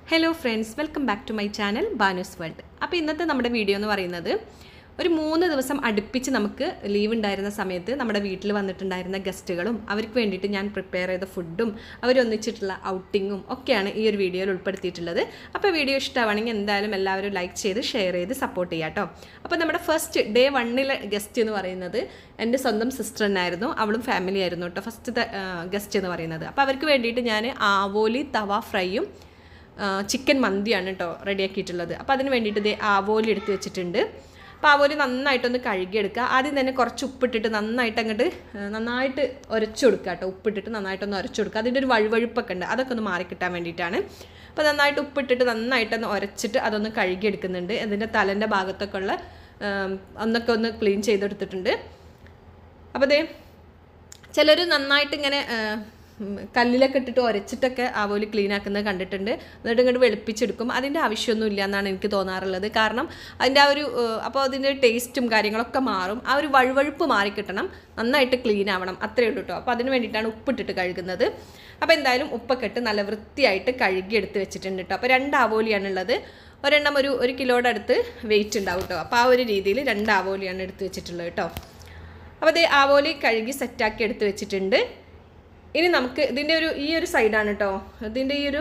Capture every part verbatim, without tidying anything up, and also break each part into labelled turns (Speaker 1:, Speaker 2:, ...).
Speaker 1: Hello friends, welcome back to my channel Banu's World. അപ്പോൾ ഇന്നത്തെ നമ്മുടെ വീഡിയോ എന്ന് പറയുന്നത് ഒരു മൂന്ന് ദിവസം അടുപ്പിച്ച് നമുക്ക് ലീവ് ഉണ്ടായിരുന്ന സമയത്ത് നമ്മുടെ വീട്ടിൽ വന്നിട്ടുണ്ടായിരുന്ന ഗസ്റ്റുകളും അവർക്ക് വേണ്ടിയിട്ട് ഞാൻ പ്രിപ്പയർ ചെയ്ത ഫുഡും അവരൊന്നിച്ചിട്ടുള്ള ഔട്ടിങ്ങും ഒക്കെയാണ് ഈ ഒരു വീഡിയോയിൽ ഉൾപ്പെടുത്തിയിട്ടുള്ളത്. അപ്പോൾ വീഡിയോ ഇഷ്ടമാണെങ്കിൽ എന്തായാലും എല്ലാവരും ലൈക്ക് ചെയ്ത് ഷെയർ ചെയ്ത് സപ്പോർട്ട് ചെയ്യാം കേട്ടോ. അപ്പോൾ നമ്മുടെ ഫസ്റ്റ് ഡേ വണ്ണിലെ ഗസ്റ്റ് എന്ന് പറയുന്നത് എൻ്റെ സ്വന്തം സിസ്റ്റർ തന്നെയായിരുന്നു. അവളും ഫാമിലി ആയിരുന്നു കേട്ടോ ഫസ്റ്റത്തെ ഗസ്റ്റ് എന്ന് പറയുന്നത്. അപ്പോൾ അവർക്ക് വേണ്ടിയിട്ട് ഞാൻ ആവോലി തവ ഫ്രൈയും ചിക്കൻ മന്തിയാണ് കേട്ടോ റെഡിയാക്കിയിട്ടുള്ളത്. അപ്പോൾ അതിന് വേണ്ടിയിട്ട് ഇത് ആവോലി എടുത്ത് വെച്ചിട്ടുണ്ട്. അപ്പോൾ ആവോലി നന്നായിട്ടൊന്ന് കഴുകിയെടുക്കുക. ആദ്യം തന്നെ കുറച്ച് ഉപ്പിട്ടിട്ട് നന്നായിട്ട് അങ്ങോട്ട് നന്നായിട്ട് ഉരച്ചു കൊടുക്കുക കേട്ടോ. ഉപ്പിട്ടിട്ട് നന്നായിട്ടൊന്ന് ഉരച്ചു കൊടുക്കുക. അതിൻ്റെ ഒരു വഴുവഴുപ്പൊക്കെ ഉണ്ട്, അതൊക്കെ ഒന്ന് മാറിക്കിട്ടാൻ വേണ്ടിയിട്ടാണ്. അപ്പോൾ നന്നായിട്ട് ഉപ്പിട്ടിട്ട് നന്നായിട്ടൊന്ന് ഉരച്ചിട്ട് അതൊന്ന് കഴുകിയെടുക്കുന്നുണ്ട്. അതിൻ്റെ തലേൻ്റെ ഭാഗത്തൊക്കെ ഉള്ള ഒന്നൊക്കെ ഒന്ന് ക്ലീൻ ചെയ്തെടുത്തിട്ടുണ്ട്. അപ്പോൾ അതേ ചിലർ നന്നായിട്ട് ഇങ്ങനെ കല്ലിലൊക്കെ ഇട്ടിട്ട് ഉരച്ചിട്ടൊക്കെ ആവോലി ക്ലീൻ ആക്കുന്നത് കണ്ടിട്ടുണ്ട്. എന്നിട്ട് ഇങ്ങോട്ട് വെളുപ്പിച്ചെടുക്കും. അതിൻ്റെ ആവശ്യമൊന്നും ഇല്ല എന്നാണ് എനിക്ക് തോന്നാറുള്ളത്. കാരണം അതിൻ്റെ ആ ഒരു അപ്പോൾ അതിൻ്റെ ടേസ്റ്റും കാര്യങ്ങളൊക്കെ മാറും. ആ ഒരു വഴുവഴുപ്പ് മാറിക്കിട്ടണം, നന്നായിട്ട് ക്ലീൻ ആവണം, അത്രയേ ഉള്ളൂ കേട്ടോ. അപ്പോൾ അതിന് വേണ്ടിയിട്ടാണ് ഉപ്പിട്ടിട്ട് കഴുകുന്നത്. അപ്പോൾ എന്തായാലും ഉപ്പൊക്കെ ഇട്ട് നല്ല വൃത്തിയായിട്ട് കഴുകി എടുത്ത് വെച്ചിട്ടുണ്ട് കേട്ടോ. അപ്പോൾ രണ്ട് ആവോലിയാണുള്ളത്. ഒരെണ്ണം ഒരു ഒരു കിലോയുടെ അടുത്ത് വെയിറ്റ് ഉണ്ടാവും കേട്ടോ. അപ്പോൾ ആ ഒരു രീതിയിൽ രണ്ട് ആവോലിയാണ് എടുത്ത് വെച്ചിട്ടുള്ളത് കേട്ടോ. അപ്പോൾ അത് ആവോലി കഴുകി സെറ്റാക്കി എടുത്ത് വെച്ചിട്ടുണ്ട്. ഇനി നമുക്ക് ഇതിൻ്റെ ഒരു ഈ ഒരു സൈഡാണ് കേട്ടോ, ഇതിൻ്റെ ഈ ഒരു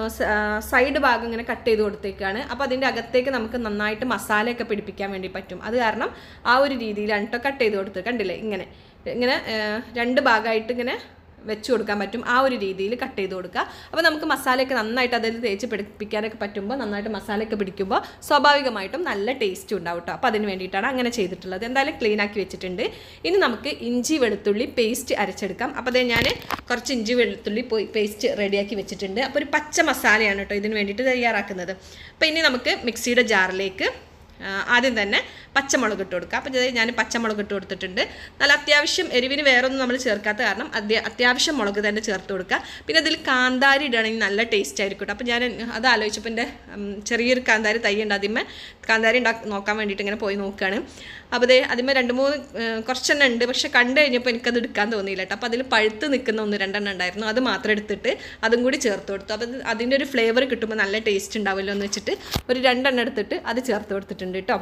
Speaker 1: സൈഡ് ഭാഗം ഇങ്ങനെ കട്ട് ചെയ്ത് കൊടുത്തേക്കാണ്. അപ്പോൾ അതിൻ്റെ അകത്തേക്ക് നമുക്ക് നന്നായിട്ട് മസാലയൊക്കെ പിടിപ്പിക്കാൻ വേണ്ടി പറ്റും. അത് കാരണം ആ ഒരു രീതിയിലാണ് കേട്ടോ കട്ട് ചെയ്ത് കൊടുത്തത്. കണ്ടില്ലേ, ഇങ്ങനെ ഇങ്ങനെ രണ്ട് ഭാഗമായിട്ട് ഇങ്ങനെ വെച്ച് കൊടുക്കാൻ പറ്റും. ആ ഒരു രീതിയിൽ കട്ട് ചെയ്ത് കൊടുക്കുക. അപ്പോൾ നമുക്ക് മസാലയൊക്കെ നന്നായിട്ട് അതായത് തേച്ച് പിടിപ്പിക്കാനൊക്കെ പറ്റുമ്പോൾ നന്നായിട്ട് മസാലയൊക്കെ പിടിക്കുമ്പോൾ സ്വാഭാവികമായിട്ടും നല്ല ടേസ്റ്റ് ഉണ്ടാവും കേട്ടോ. അപ്പോൾ അതിന് വേണ്ടിയിട്ടാണ് അങ്ങനെ ചെയ്തിട്ടുള്ളത്. എന്തായാലും ക്ലീൻ ആക്കി വെച്ചിട്ടുണ്ട്. ഇനി നമുക്ക് ഇഞ്ചി വെളുത്തുള്ളി പേസ്റ്റ് അരച്ചെടുക്കാം. അപ്പോൾ അതേ ഞാൻ കുറച്ച് ഇഞ്ചി വെളുത്തുള്ളി പേസ്റ്റ് റെഡിയാക്കി വെച്ചിട്ടുണ്ട്. അപ്പോൾ ഒരു പച്ച മസാലയാണ് കേട്ടോ ഇതിന് വേണ്ടിയിട്ട് തയ്യാറാക്കുന്നത്. അപ്പോൾ ഇനി നമുക്ക് മിക്സിയുടെ ജാറിലേക്ക് ആദ്യം തന്നെ പച്ചമുളക് ഇട്ട് കൊടുക്കുക. അപ്പോൾ ഞാൻ പച്ചമുളക് ഇട്ട് കൊടുത്തിട്ടുണ്ട്. നല്ല അത്യാവശ്യം എരിവിന് വേറൊന്നും നമ്മൾ ചേർക്കാത്ത കാരണം അത്യ അത്യാവശ്യം മുളക് തന്നെ ചേർത്ത് കൊടുക്കുക. പിന്നെ അതിൽ കാന്താരി ഇടുകയാണെങ്കിൽ നല്ല ടേസ്റ്റ് ആയിരിക്കും കേട്ടോ. അപ്പോൾ ഞാൻ അത് ആലോചിച്ചപ്പോൾ എൻ്റെ ചെറിയൊരു കാന്താരി തൈ ഉണ്ട്, അതിന്മേ കാന്താരി ഉണ്ടാക്കി നോക്കാൻ വേണ്ടിയിട്ട് ഇങ്ങനെ പോയി നോക്കുകയാണ്. അപ്പോൾ അതേ അതിന്മേ രണ്ട് മൂന്ന് കുറച്ചെണ്ണം ഉണ്ട്, പക്ഷെ കണ്ടു കഴിഞ്ഞപ്പോൾ എനിക്കത് എടുക്കാൻ തോന്നിയില്ല കേട്ടോ. അപ്പോൾ അതിൽ പഴുത്ത് നിൽക്കുന്ന ഒന്ന് രണ്ടെണ്ണം ഉണ്ടായിരുന്നു, അത് മാത്രം എടുത്തിട്ട് അതും കൂടി ചേർത്ത് കൊടുത്തു. അപ്പോൾ അതിൻ്റെ ഒരു ഫ്ലേവർ കിട്ടുമ്പോൾ നല്ല ടേസ്റ്റ് ഉണ്ടാവുമല്ലോ എന്ന് വെച്ചിട്ട് ഒരു രണ്ടെണ്ണം എടുത്തിട്ട് അത് ചേർത്ത് കൊടുത്തിട്ടുണ്ട് കേട്ടോ.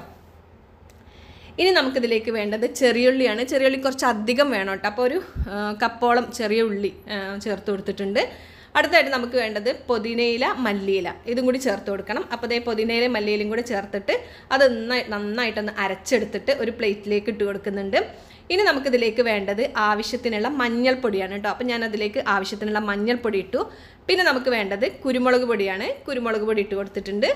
Speaker 1: ഇനി നമുക്കിതിലേക്ക് വേണ്ടത് ചെറിയുള്ളിയാണ്. ചെറിയുള്ളി കുറച്ച് അധികം വേണം കേട്ടോ. അപ്പോൾ ഒരു കപ്പോളം ചെറിയ ഉള്ളി ചേർത്ത് കൊടുത്തിട്ടുണ്ട്. അടുത്തായിട്ട് നമുക്ക് വേണ്ടത് പുതിനയില മല്ലിയില, ഇതും കൂടി ചേർത്ത് കൊടുക്കണം. അപ്പോൾ അതേ പുതിനയില മല്ലിയിലും കൂടി ചേർത്തിട്ട് അത് നന്നായി നന്നായിട്ടൊന്ന് അരച്ചെടുത്തിട്ട് ഒരു പ്ലേറ്റിലേക്ക് ഇട്ട് കൊടുക്കുന്നുണ്ട്. ഇനി നമുക്കിതിലേക്ക് വേണ്ടത് ആവശ്യത്തിനുള്ള മഞ്ഞൾപ്പൊടിയാണ് കേട്ടോ. അപ്പോൾ ഞാൻ അതിലേക്ക് ആവശ്യത്തിനുള്ള മഞ്ഞൾപ്പൊടി ഇട്ടു. പിന്നെ നമുക്ക് വേണ്ടത് കുരുമുളക് പൊടിയാണ്. കുരുമുളക് പൊടി ഇട്ട് കൊടുത്തിട്ടുണ്ട്.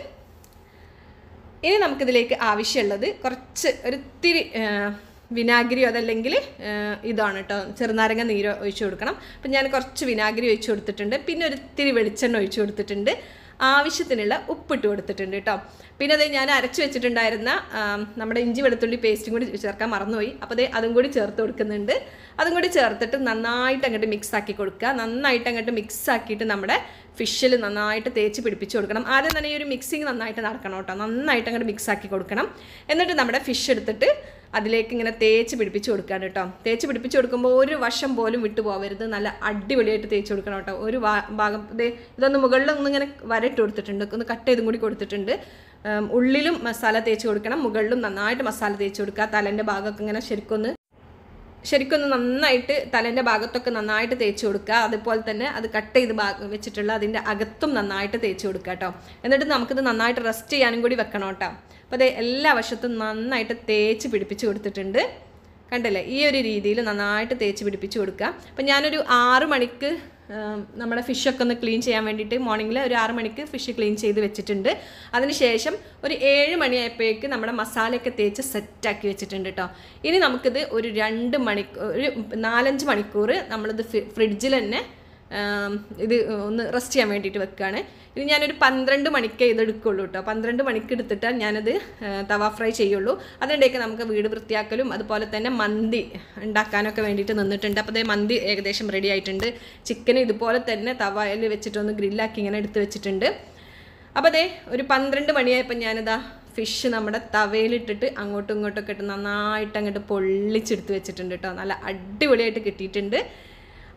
Speaker 1: ഇനി നമുക്കിതിലേക്ക് ആവശ്യമുള്ളത് കുറച്ച് ഒരിത്തിരി വിനാഗിരിയോ അതല്ലെങ്കിൽ ഇതാണ് കേട്ടോ, ചെറുനാരങ്ങ നീരോ ഒഴിച്ചു കൊടുക്കണം. അപ്പം ഞാൻ കുറച്ച് വിനാഗിരി ഒഴിച്ചു കൊടുത്തിട്ടുണ്ട്. പിന്നെ ഒരിത്തിരി വെളിച്ചെണ്ണ ഒഴിച്ചു കൊടുത്തിട്ടുണ്ട്. ആവശ്യത്തിനുള്ള ഉപ്പിട്ട് കൊടുത്തിട്ടുണ്ട് കേട്ടോ. പിന്നെ അത് ഞാൻ അരച്ച് വെച്ചിട്ടുണ്ടായിരുന്ന നമ്മുടെ ഇഞ്ചി വെളുത്തുള്ളി പേസ്റ്റും കൂടി ചേർക്കാൻ മറന്നുപോയി. അപ്പോൾ അത് അതും കൂടി ചേർത്ത് കൊടുക്കുന്നുണ്ട്. അതും കൂടി ചേർത്തിട്ട് നന്നായിട്ട് അങ്ങോട്ട് മിക്സ് ആക്കി കൊടുക്കുക. നന്നായിട്ട് അങ്ങോട്ട് മിക്സ് ആക്കിയിട്ട് നമ്മുടെ ഫിഷിൽ നന്നായിട്ട് തേച്ച് പിടിപ്പിച്ച് കൊടുക്കണം. ആദ്യം തന്നെ ഈ ഒരു മിക്സിങ് നന്നായിട്ട് നടക്കണം കേട്ടോ. നന്നായിട്ട് അങ്ങോട്ട് മിക്സ് ആക്കി കൊടുക്കണം. എന്നിട്ട് നമ്മുടെ ഫിഷ് എടുത്തിട്ട് അതിലേക്ക് ഇങ്ങനെ തേച്ച് പിടിപ്പിച്ച് കൊടുക്കാൻ കേട്ടോ. തേച്ച് പിടിപ്പിച്ച് കൊടുക്കുമ്പോൾ ഒരു വശം പോലും വിട്ടു പോകരുത്. നല്ല അടിപൊളിയായിട്ട് തേച്ച് കൊടുക്കണം കേട്ടോ. ഒരു ഭാഗം ഇതൊന്ന് മുകളിൽ ഒന്ന് ഇങ്ങനെ വരട്ട് കൊടുത്തിട്ടുണ്ട്, ഒന്ന് കട്ട് ചെയ്തും കൂടി കൊടുത്തിട്ടുണ്ട്. ഉള്ളിലും മസാല തേച്ച് കൊടുക്കണം, മുകളിലും നന്നായിട്ട് മസാല തേച്ച് കൊടുക്കുക. തലേൻ്റെ ഭാഗമൊക്കെ ഇങ്ങനെ ശരിക്കൊന്ന് ശരിക്കൊന്ന് നന്നായിട്ട് തലേൻ്റെ ഭാഗത്തൊക്കെ നന്നായിട്ട് തേച്ച് കൊടുക്കുക. അതുപോലെ തന്നെ അത് കട്ട് ചെയ്ത് ഭാഗം വെച്ചിട്ടുള്ള അതിൻ്റെ അകത്തും നന്നായിട്ട് തേച്ച് കൊടുക്കുക കേട്ടോ. എന്നിട്ട് നമുക്കിത് നന്നായിട്ട് റെസ്റ്റ് ചെയ്യാനും കൂടി വെക്കണം കേട്ടോ. അപ്പോൾ അത് എല്ലാ വശത്തും നന്നായിട്ട് തേച്ച് പിടിപ്പിച്ച് കൊടുത്തിട്ടുണ്ട്. കണ്ടല്ലേ, ഈ ഒരു രീതിയിൽ നന്നായിട്ട് തേച്ച് പിടിപ്പിച്ച് കൊടുക്കുക. അപ്പം ഞാനൊരു ആറ് മണിക്ക് നമ്മുടെ ഫിഷൊക്കെ ഒന്ന് ക്ലീൻ ചെയ്യാൻ വേണ്ടിയിട്ട് മോർണിംഗിൽ ഒരു ആറ് മണിക്ക് ഫിഷ് ക്ലീൻ ചെയ്ത് വെച്ചിട്ടുണ്ട്. അതിനുശേഷം ഒരു ഏഴ് മണിയായപ്പോഴേക്ക് നമ്മുടെ മസാലയൊക്കെ തേച്ച് സെറ്റാക്കി വെച്ചിട്ടുണ്ട് കേട്ടോ. ഇനി നമുക്കിത് ഒരു രണ്ട് മണിക്കൂർ ഒരു നാലഞ്ച് മണിക്കൂർ നമ്മളിത് ഫ്രിഡ്ജിൽ തന്നെ ഇത് ഒന്ന് റെസ്റ്റ് ചെയ്യാൻ വേണ്ടിയിട്ട് വെക്കുകയാണ്. ഇനി ഞാനൊരു പന്ത്രണ്ട് മണിക്കേ ഇത് എടുക്കുള്ളൂ കേട്ടോ. പന്ത്രണ്ട് മണിക്ക് എടുത്തിട്ടാൽ ഞാനത് തവ ഫ്രൈ ചെയ്യുള്ളൂ. അതിനിടയ്ക്ക് നമുക്ക് വീട് വൃത്തിയാക്കലും അതുപോലെ തന്നെ മന്തി ഉണ്ടാക്കാനൊക്കെ വേണ്ടിയിട്ട് നിന്നിട്ടുണ്ട്. അപ്പോൾ അതേ മന്തി ഏകദേശം റെഡി ആയിട്ടുണ്ട്. ചിക്കൻ ഇതുപോലെ തന്നെ തവയിൽ വെച്ചിട്ടൊന്ന് ഗ്രില്ലാക്കി ഇങ്ങനെ എടുത്ത് വെച്ചിട്ടുണ്ട്. അപ്പോൾ അതേ ഒരു പന്ത്രണ്ട് മണിയായപ്പോൾ ഞാനിതാ ഫിഷ് നമ്മുടെ തവയിലിട്ടിട്ട് അങ്ങോട്ടും ഇങ്ങോട്ടൊക്കെ ഇട്ട് നന്നായിട്ട് അങ്ങോട്ട് പൊള്ളിച്ചെടുത്ത് വെച്ചിട്ടുണ്ട് കേട്ടോ. നല്ല അടിപൊളിയായിട്ട് കിട്ടിയിട്ടുണ്ട്.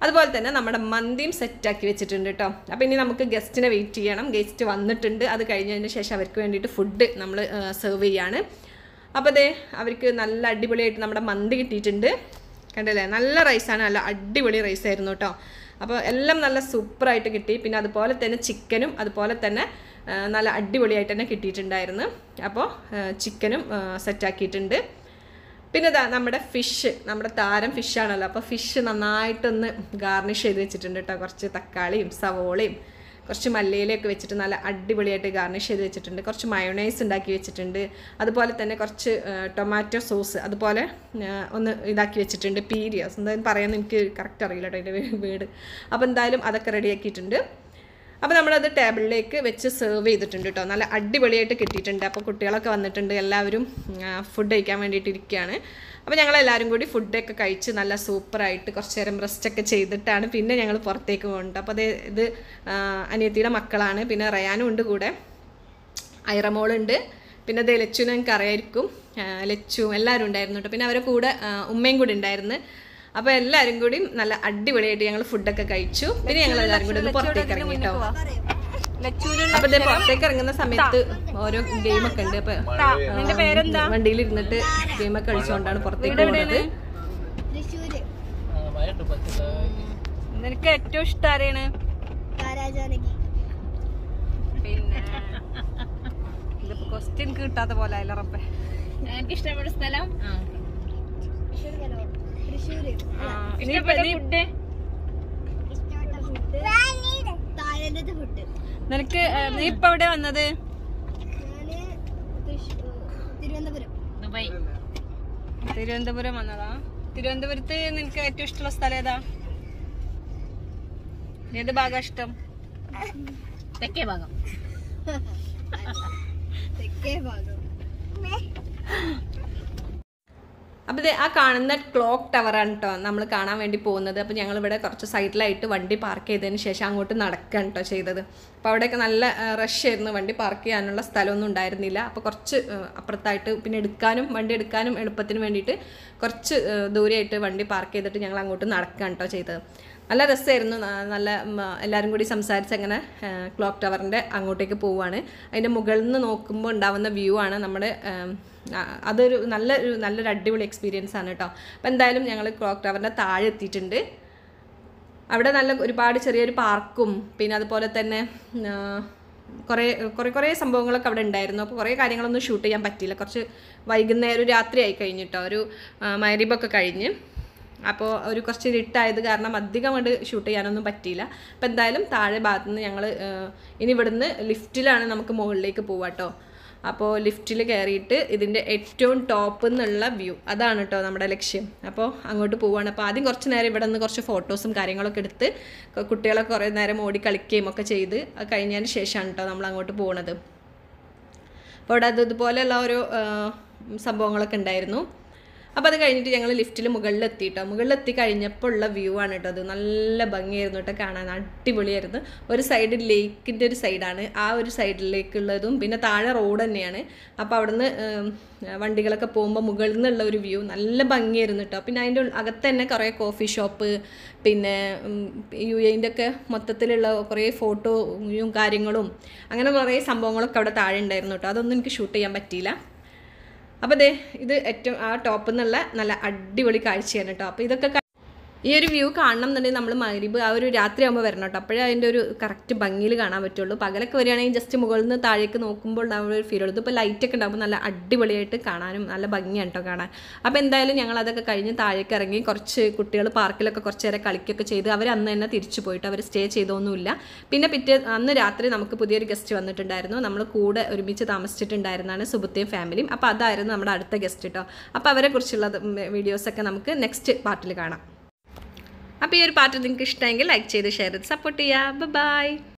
Speaker 1: അതുപോലെ തന്നെ നമ്മുടെ മന്തിയും സെറ്റാക്കി വെച്ചിട്ടുണ്ട് കേട്ടോ. അപ്പോൾ ഇനി നമുക്ക് ഗസ്റ്റിനെ വെയിറ്റ് ചെയ്യണം. ഗസ്റ്റ് വന്നിട്ടുണ്ട്. അത് കഴിഞ്ഞതിന് ശേഷം അവർക്ക് വേണ്ടിയിട്ട് ഫുഡ് നമ്മൾ സെർവ് ചെയ്യാണ്. അപ്പോൾ അതേ അവർക്ക് നല്ല അടിപൊളിയായിട്ട് നമ്മുടെ മന്തി കിട്ടിയിട്ടുണ്ട്. കണ്ടില്ലേ, നല്ല റൈസാണ്, നല്ല അടിപൊളി റൈസായിരുന്നു കേട്ടോ. അപ്പോൾ എല്ലാം നല്ല സൂപ്പറായിട്ട് കിട്ടി. പിന്നെ അതുപോലെ തന്നെ ചിക്കനും അതുപോലെ തന്നെ നല്ല അടിപൊളിയായിട്ട് തന്നെ കിട്ടിയിട്ടുണ്ടായിരുന്നു. അപ്പോൾ ചിക്കനും സെറ്റാക്കിയിട്ടുണ്ട്. പിന്നെ ഇതാ നമ്മുടെ ഫിഷ്, നമ്മുടെ താരം ഫിഷാണല്ലോ. അപ്പോൾ ഫിഷ് നന്നായിട്ടൊന്ന് ഗാർണിഷ് ചെയ്ത് വെച്ചിട്ടുണ്ട് കേട്ടോ. കുറച്ച് തക്കാളിയും സവോളയും കുറച്ച് മല്ലിയിലൊക്കെ വെച്ചിട്ട് നല്ല അടിപൊളിയായിട്ട് ഗാർണിഷ് ചെയ്ത് വെച്ചിട്ടുണ്ട്. കുറച്ച് മയോണൈസ് ഉണ്ടാക്കി വെച്ചിട്ടുണ്ട്. അതുപോലെ തന്നെ കുറച്ച് ടൊമാറ്റോ സോസ് അതുപോലെ ഒന്ന് ഇതാക്കി വെച്ചിട്ടുണ്ട്. പീരിയോസ് എന്തായാലും പറയാൻ എനിക്ക് കറക്റ്റ് അറിയില്ല കേട്ടോ അതിൻ്റെ വീട്. അപ്പോൾ എന്തായാലും അതൊക്കെ റെഡിയാക്കിയിട്ടുണ്ട്. അപ്പോൾ നമ്മളത് ടേബിളിലേക്ക് വെച്ച് സെർവ് ചെയ്തിട്ടുണ്ട് കേട്ടോ. നല്ല അടിപൊളിയായിട്ട് കിട്ടിയിട്ടുണ്ട്. അപ്പോൾ കുട്ടികളൊക്കെ വന്നിട്ടുണ്ട്, എല്ലാവരും ഫുഡ് കഴിക്കാൻ വേണ്ടിയിട്ട് ഇരിക്കുകയാണ്. അപ്പോൾ ഞങ്ങളെല്ലാവരും കൂടി ഫുഡൊക്കെ കഴിച്ച് നല്ല സൂപ്പറായിട്ട് കുറച്ച് നേരം റെസ്റ്റൊക്കെ ചെയ്തിട്ടാണ് പിന്നെ ഞങ്ങൾ പുറത്തേക്ക് പോകുന്നത്. അപ്പോൾ അത് ഇത് അനിയത്തിയുടെ മക്കളാണ്. പിന്നെ റയാനും ഉണ്ട് കൂടെ, ഐറമോളുണ്ട്, പിന്നെ അത് ലച്ചുവിനെ എനിക്ക് അറിയായിരിക്കും, ലച്ചുവും എല്ലാവരും ഉണ്ടായിരുന്നു കേട്ടോ. പിന്നെ അവരുടെ കൂടെ ഉമ്മയും കൂടി ഉണ്ടായിരുന്നു. അപ്പോൾ എല്ലാവരും കൂടി നല്ല അടിപൊളിയായിട്ട് ഞങ്ങൾ ഫുഡൊക്കെ കഴിച്ചു. പിന്നെ ഞങ്ങൾ എല്ലാവരും കൂടി ഒന്ന് പുറത്തേക്ക് ഇറങ്ങി കേട്ടോ. അപ്പോൾ ഇതേ പുറത്തേക്ക് ഇറങ്ങുന്ന സമയത്ത് ഓരോ ഗെയിമൊക്കെ ഉണ്ട്. അപ്പോൾ വണ്ടിയിൽ ഇരുന്നിട്ട് ഗെയിമൊക്കെ കളിച്ചുകൊണ്ടാണ് പുറത്തേക്ക് പോകുന്നത്.
Speaker 2: നിനക്ക് ഏറ്റവും ഇഷ്ടം ആരെയാണ്? പിന്നെ ഇതിപ്പോ ക്വസ്റ്റ്യൻ കിട്ടാത്ത പോലെ അല്ല റബ്ബേ. എനിക്ക് ഇഷ്ടപ്പെട്ട സ്ഥലം നിനക്ക്. നീ ഇപ്പൊ എവിടെ വന്നത്? തിരുവനന്തപുരം വന്നതാ. തിരുവനന്തപുരത്ത് നിനക്ക് ഏറ്റവും ഇഷ്ടമുള്ള സ്ഥലം ഏതാ? ഏത് ഭാഗം ഇഷ്ടം? തെക്കേ ഭാഗം. തെക്കേ ഭാഗം.
Speaker 1: അപ്പോൾ ഇത് ആ കാണുന്ന ക്ലോക്ക് ടവറാണ് കേട്ടോ നമ്മൾ കാണാൻ വേണ്ടി പോകുന്നത്. അപ്പോൾ ഞങ്ങളിവിടെ കുറച്ച് സൈഡിലായിട്ട് വണ്ടി പാർക്ക് ചെയ്തതിന് ശേഷം അങ്ങോട്ട് നടക്കുകയാണ് കേട്ടോ ചെയ്തത്. അപ്പോൾ അവിടെയൊക്കെ നല്ല റഷ് ആയിരുന്നു, വണ്ടി പാർക്ക് ചെയ്യാനുള്ള സ്ഥലമൊന്നും ഉണ്ടായിരുന്നില്ല. അപ്പോൾ കുറച്ച് അപ്പുറത്തായിട്ട് പിന്നെ എടുക്കാനും വണ്ടി എടുക്കാനും എളുപ്പത്തിന് വേണ്ടിയിട്ട് കുറച്ച് ദൂരെയായിട്ട് വണ്ടി പാർക്ക് ചെയ്തിട്ട് ഞങ്ങൾ അങ്ങോട്ട് നടക്കുകയാണ് കേട്ടോ ചെയ്തത്. നല്ല രസമായിരുന്നു. നല്ല എല്ലാവരും കൂടി സംസാരിച്ച് അങ്ങനെ ക്ലോക്ക് ടവറിൻ്റെ അങ്ങോട്ടേക്ക് പോവുകയാണ്. അതിൻ്റെ മുകളിൽ നിന്ന് നോക്കുമ്പോൾ ഉണ്ടാവുന്ന വ്യൂ ആണ് നമ്മുടെ. അതൊരു നല്ല നല്ലൊരു അടിപൊളി എക്സ്പീരിയൻസ് ആണ് കേട്ടോ. അപ്പോൾ എന്തായാലും ഞങ്ങൾ ക്ലോക്ക് ടവറിൻ്റെ താഴെ എത്തിയിട്ടുണ്ട്. അവിടെ നല്ല ഒരുപാട് ചെറിയൊരു പാർക്കും പിന്നെ അതുപോലെ തന്നെ കുറേ കുറേ കുറേ സംഭവങ്ങളൊക്കെ അവിടെ ഉണ്ടായിരുന്നു. അപ്പോൾ കുറേ കാര്യങ്ങളൊന്നും ഷൂട്ട് ചെയ്യാൻ പറ്റിയില്ല. കുറച്ച് വൈകുന്നേരം രാത്രി ആയി കഴിഞ്ഞിട്ടോ, ഒരു മഗ്‌രിബൊക്കെ കഴിഞ്ഞ്. അപ്പോൾ ഒരു കുറച്ച് ഇരുട്ടായത് കാരണം അധികം കൊണ്ട് ഷൂട്ട് ചെയ്യാനൊന്നും പറ്റിയില്ല. അപ്പോൾ എന്തായാലും താഴെ ഭാഗത്തു നിന്ന് ഞങ്ങൾ ഇനി ഇവിടുന്ന് ലിഫ്റ്റിലാണ് നമുക്ക് മുകളിലേക്ക് പോവാം കേട്ടോ. അപ്പോൾ ലിഫ്റ്റിൽ കയറിയിട്ട് ഇതിൻ്റെ ഏറ്റവും ടോപ്പിൽ നിന്നുള്ള വ്യൂ അതാണ് കേട്ടോ നമ്മുടെ ലക്ഷ്യം. അപ്പോൾ അങ്ങോട്ട് പോവുകയാണ്. അപ്പോൾ ആദ്യം കുറച്ച് നേരം ഇവിടെ നിന്ന് കുറച്ച് ഫോട്ടോസും കാര്യങ്ങളൊക്കെ എടുത്ത് കുട്ടികളൊക്കെ കുറേ നേരം ഓടി കളിക്കുകയും ഒക്കെ ചെയ്ത് കഴിഞ്ഞതിന് ശേഷമാണ് കേട്ടോ നമ്മൾ അങ്ങോട്ട് പോകുന്നത്. അപ്പോൾ ഇവിടെ അത് ഇതുപോലെയുള്ള ഓരോ സംഭവങ്ങളൊക്കെ ഉണ്ടായിരുന്നു. അപ്പോൾ അത് കഴിഞ്ഞിട്ട് ഞങ്ങൾ ലിഫ്റ്റിൽ മുകളിലെത്തി കേട്ടോ. മുകളിലെത്തി കഴിഞ്ഞപ്പോൾ ഉള്ള വ്യൂ ആണ് കേട്ടോ. അത് നല്ല ഭംഗിയായിരുന്നു കേട്ടോ കാണാൻ, അടിപൊളിയായിരുന്നു. ഒരു സൈഡ് ലേക്കിൻ്റെ ഒരു സൈഡാണ്, ആ ഒരു സൈഡിലേക്കുള്ളതും പിന്നെ താഴെ റോഡ് തന്നെയാണ്. അപ്പോൾ അവിടുന്ന് വണ്ടികളൊക്കെ പോകുമ്പോൾ മുകളിൽ നിന്നുള്ള ഒരു വ്യൂ നല്ല ഭംഗിയായിരുന്നു കേട്ടോ. പിന്നെ അതിൻ്റെ അകത്ത് തന്നെ കുറേ കോഫി ഷോപ്പ് പിന്നെ യു എൻ്റെ ഒക്കെ മൊത്തത്തിലുള്ള കുറേ ഫോട്ടോയും കാര്യങ്ങളും അങ്ങനെ കുറേ സംഭവങ്ങളൊക്കെ അവിടെ താഴെ ഉണ്ടായിരുന്നു കേട്ടോ. അതൊന്നും എനിക്ക് ഷൂട്ട് ചെയ്യാൻ പറ്റിയില്ല. അപ്പോൾ ദേ ഇത് ഏറ്റവും ആ ടോപ്പിൽ നിന്നുള്ള നല്ല അടിപൊളി കാഴ്ചയാണ് കേട്ടോ. അപ്പോൾ ഇതൊക്കെ ഈ ഒരു വ്യൂ കാണണം എന്നുണ്ടെങ്കിൽ നമ്മൾ മഗ്‌രിബ് ആ ഒരു രാത്രി ആകുമ്പോൾ വരണം കേട്ടോ. അപ്പോഴേ അതിൻ്റെ ഒരു കറക്റ്റ് ഭംഗിയിൽ കാണാൻ പറ്റുള്ളൂ. പകലൊക്കെ വരികയാണെങ്കിൽ ജസ്റ്റ് മുകളിൽ നിന്ന് താഴേക്ക് നോക്കുമ്പോൾ ഉണ്ടാവുന്ന ഒരു ഫീൽ ഉള്ളൂ. ഇപ്പോൾ ലൈറ്റൊക്കെ ഉണ്ടാകുമ്പോൾ നല്ല അടിപൊളിയായിട്ട് കാണാനും നല്ല ഭംഗിയാണ് കേട്ടോ കാണാൻ. അപ്പോൾ എന്തായാലും ഞങ്ങൾ അതൊക്കെ കഴിഞ്ഞ് താഴേക്ക് ഇറങ്ങി കുറച്ച് കുട്ടികൾ പാർക്കിലൊക്കെ കുറച്ച് നേരം കളിക്കുകയൊക്കെ ചെയ്ത് അവർ അന്ന് തന്നെ തിരിച്ചു പോയിട്ട് അവർ സ്റ്റേ ചെയ്തൊന്നുമില്ല. പിന്നെ പിറ്റേ അന്ന് രാത്രി നമുക്ക് പുതിയൊരു ഗസ്റ്റ് വന്നിട്ടുണ്ടായിരുന്നു. നമ്മൾ കൂടെ ഒരുമിച്ച് താമസിച്ചിട്ടുണ്ടായിരുന്നാണ് സുബുത്തയും ഫാമിലിയും. അപ്പോൾ അതായിരുന്നു നമ്മുടെ അടുത്ത ഗസ്റ്റ് കേട്ടോ. അപ്പോൾ അവരെ കുറിച്ചുള്ള വീഡിയോസൊക്കെ നമുക്ക് നെക്സ്റ്റ് പാർട്ടിൽ കാണാം. അപ്പോൾ ഈ ഒരു പാർട്ട് നിങ്ങൾക്ക് ഇഷ്ടമെങ്കിൽ ലൈക്ക് ചെയ്ത് ഷെയർ ചെയ്ത് സപ്പോർട്ട് ചെയ്യുക. ബൈ.